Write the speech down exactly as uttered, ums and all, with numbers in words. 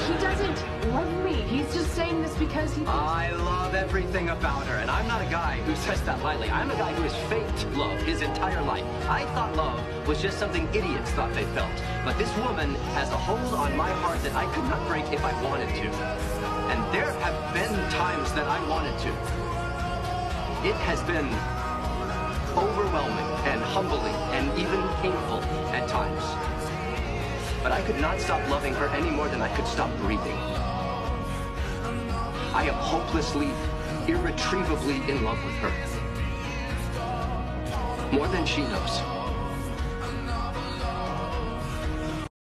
He doesn't love me. He's just saying this because he... I love everything about her, and I'm not a guy who says that lightly. I'm a guy who has faked love his entire life. I thought love was just something idiots thought they felt. But this woman has a hold on my heart that I could not break if I wanted to. And there have been times that I wanted to. It has been overwhelming and humbling and even painful at times. But I could not stop loving her any more than I could stop breathing. I am hopelessly, irretrievably in love with her. More than she knows.